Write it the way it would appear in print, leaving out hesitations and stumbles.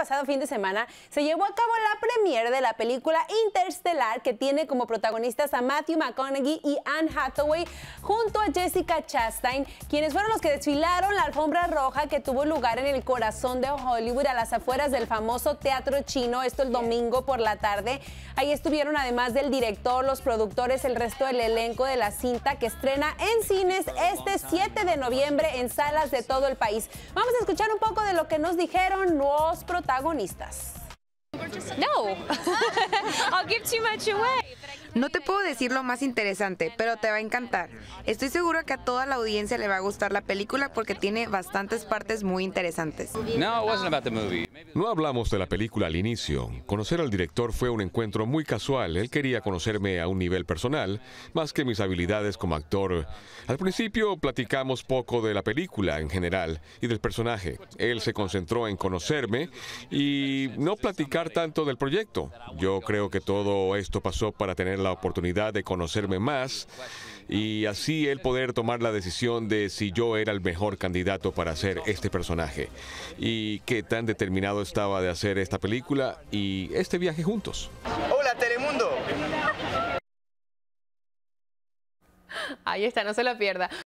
pasado fin de semana se llevó a cabo la premiere de la película Interstellar, que tiene como protagonistas a Matthew McConaughey y Anne Hathaway, junto a Jessica Chastain, quienes fueron los que desfilaron la alfombra roja que tuvo lugar en el corazón de Hollywood, a las afueras del famoso Teatro Chino, esto el domingo por la tarde. Ahí estuvieron, además del director, los productores, el resto del elenco de la cinta, que estrena en cines este 7 de noviembre en salas de todo el país. Vamos a escuchar un poco de lo que nos dijeron los protagonistas. No, I'll give too much away. No te puedo decir lo más interesante, pero te va a encantar. Estoy seguro que a toda la audiencia le va a gustar la película porque tiene bastantes partes muy interesantes. No hablamos de la película al inicio. Conocer al director fue un encuentro muy casual. Él quería conocerme a un nivel personal, más que mis habilidades como actor. Al principio platicamos poco de la película en general y del personaje. Él se concentró en conocerme y no platicar tanto del proyecto. Yo creo que todo esto pasó para tener la oportunidad de conocerme más y así él poder tomar la decisión de si yo era el mejor candidato para hacer este personaje y qué tan determinado estaba de hacer esta película y este viaje juntos. ¡Hola, Telemundo! Ahí está, no se lo pierda.